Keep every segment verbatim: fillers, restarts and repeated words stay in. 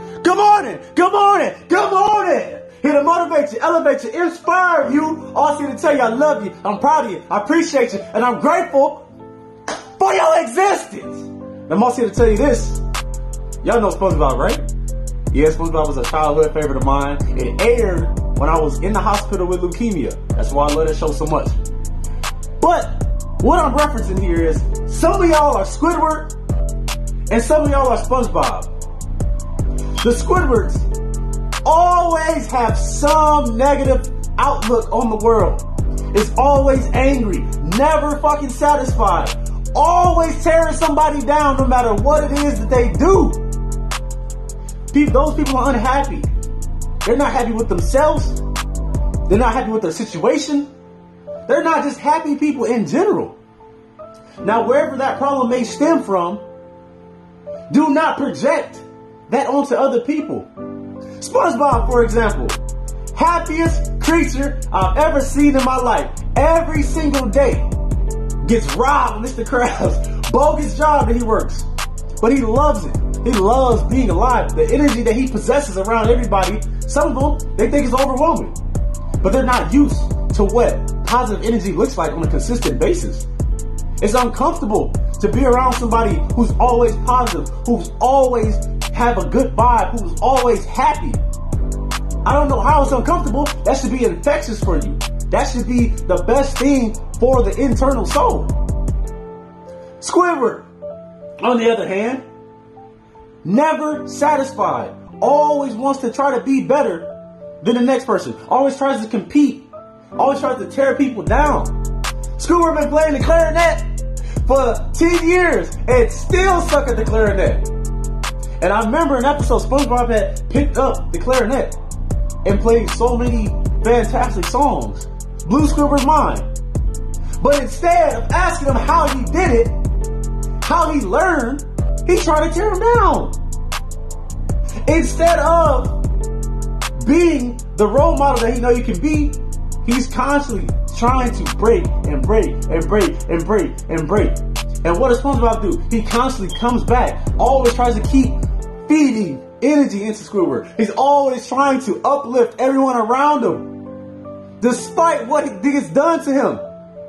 Good morning, good morning, good morning. Here to motivate you, elevate you, inspire you. Also here to tell you I love you, I'm proud of you, I appreciate you, and I'm grateful for your existence. And I'm also here to tell you this. Y'all know SpongeBob, right? Yeah, SpongeBob was a childhood favorite of mine. It aired when I was in the hospital with leukemia. That's why I love that show so much. But what I'm referencing here is some of y'all are Squidward and some of y'all are SpongeBob. The Squidwards always have some negative outlook on the world. It's always angry, never fucking satisfied, always tearing somebody down no matter what it is that they do. People, those people are unhappy. They're not happy with themselves. They're not happy with their situation. They're not just happy people in general. Now, wherever that problem may stem from, do not project that onto other people. SpongeBob, for example, happiest creature I've ever seen in my life. Every single day gets robbed of Mister Krabs' bogus job that he works. But he loves it. He loves being alive. The energy that he possesses around everybody, some of them, they think is overwhelming. But they're not used to what positive energy looks like on a consistent basis. It's uncomfortable to be around somebody who's always positive, who's always have a good vibe, who's always happy. I don't know how it's uncomfortable. That should be infectious for you. That should be the best thing for the internal soul. Squidward, on the other hand, never satisfied. Always wants to try to be better than the next person. Always tries to compete. Always tries to tear people down. Squidward been playing the clarinet for ten years and still suck at the clarinet. And I remember an episode SpongeBob had picked up the clarinet and played so many fantastic songs. Blew Squidward's mind. But instead of asking him how he did it, how he learned, he tried to tear him down. Instead of being the role model that he know you can be, he's constantly trying to break and break and break and break and break. And what does SpongeBob do? He constantly comes back, always tries to keep feeding energy into Squidward. He's always trying to uplift everyone around him, despite what gets done to him.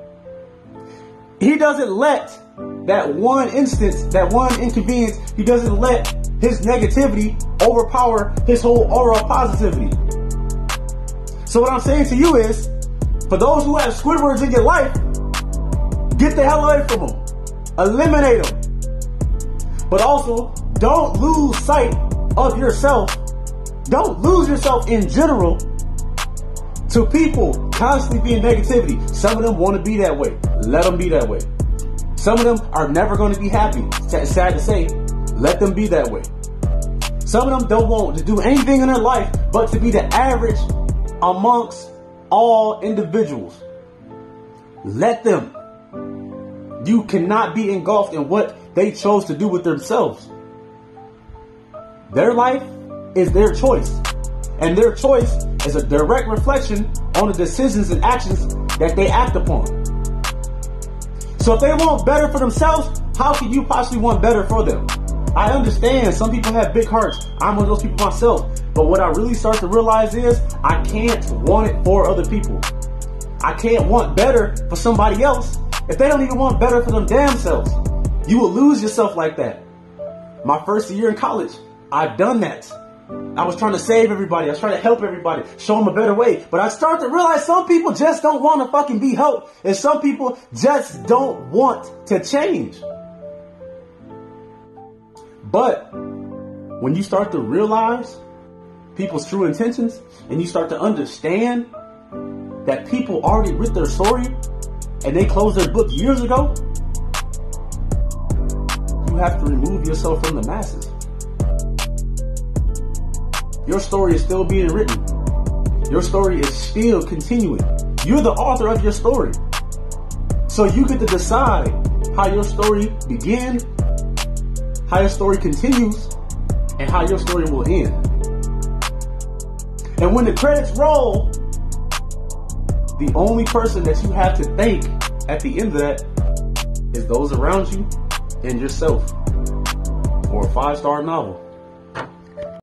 He doesn't let that one instance, that one inconvenience, he doesn't let his negativity overpower his whole aura of positivity. So what I'm saying to you is, for those who have Squidwards in your life, get the hell away from them. Eliminate them. But also, don't lose sight of yourself. Don't lose yourself in general to people constantly being negativity. Some of them want to be that way. Let them be that way. Some of them are never going to be happy. Sad to say, let them be that way. Some of them don't want to do anything in their life but to be the average amongst all individuals. Let them. You cannot be engulfed in what they chose to do with themselves. Their life is their choice. And their choice is a direct reflection on the decisions and actions that they act upon. So if they want better for themselves, how can you possibly want better for them? I understand some people have big hearts. I'm one of those people myself. But what I really start to realize is I can't want it for other people. I can't want better for somebody else if they don't even want better for them damn selves. You will lose yourself like that. My first year in college, I've done that. I was trying to save everybody. I was trying to help everybody, show them a better way. But I start to realize some people just don't want to fucking be helped. And some people just don't want to change. But when you start to realize people's true intentions and you start to understand that people already wrote their story and they closed their book years ago, you have to remove yourself from the masses. Your story is still being written. Your story is still continuing. You're the author of your story. So you get to decide how your story began, how your story continues, and how your story will end. And when the credits roll, the only person that you have to thank at the end of that is those around you and yourself for a five-star novel.